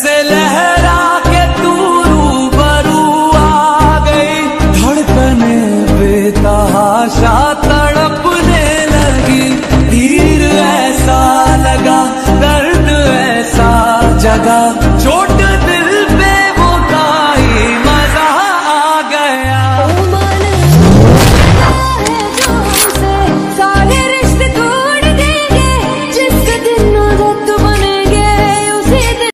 से लहरा के तू रूबरू आ गई, धड़कने बेतहाशा तड़पने लगी। तीर ऐसा लगा, दर्द ऐसा जगा, चोट